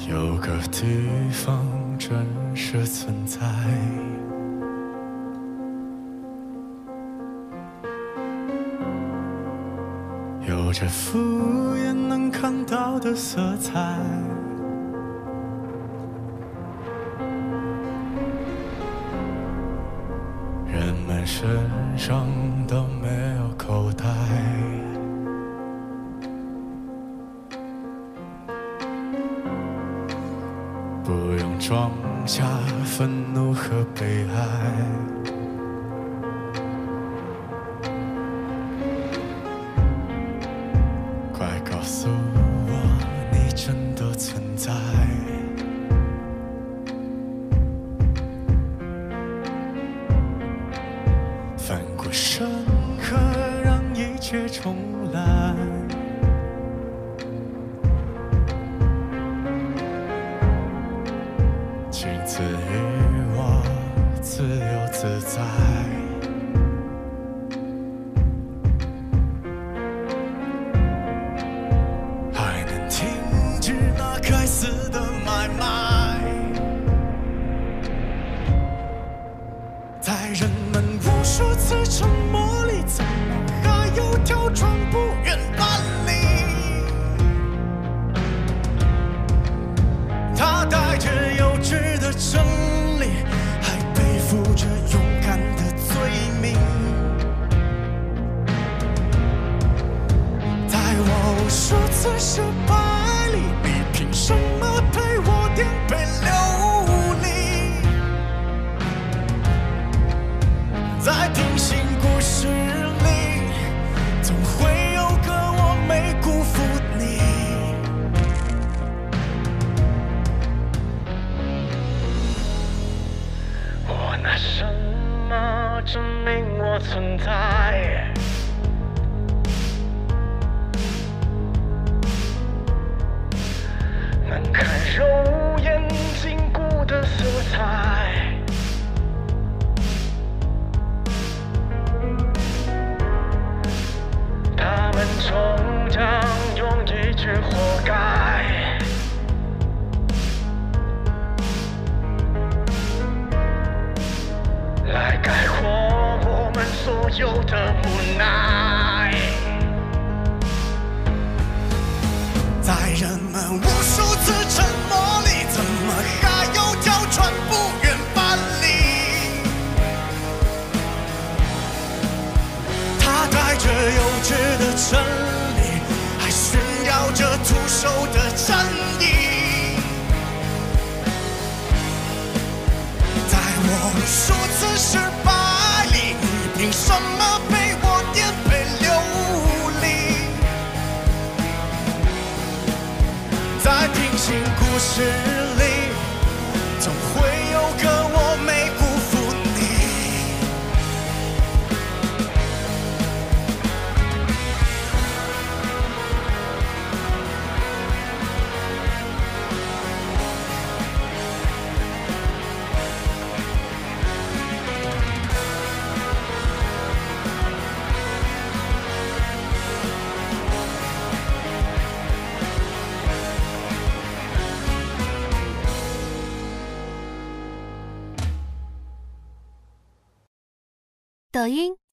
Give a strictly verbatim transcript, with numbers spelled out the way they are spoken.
有个地方真实存在，有着敷衍能看到的色彩，人们身上都没有口袋，不用装下愤怒和悲哀，快告诉我你真的存在，翻过山河让一切重来，仅此于我自由自在，还能停止那该死的买卖，在人们无数次沉默里，怎么还有条船不愿搬离？它带着幼稚的真理，还背负着勇敢的罪名。在我无数次失败里，你凭什么陪我颠沛流离？在平行故事里，总会有个我没辜负你。我拿什么证明我存在？能看肉眼禁锢的色彩，他们终将用一句活该来概括我们所有的无奈。在人们无数次沉默里，怎么还有条船不愿搬离？它带着幼稚的真理，还炫耀着徒手的战役。在我无数次失败里，你凭什么陪我颠沛流离？在平行故事里，总会有个我没辜负你。 抖音、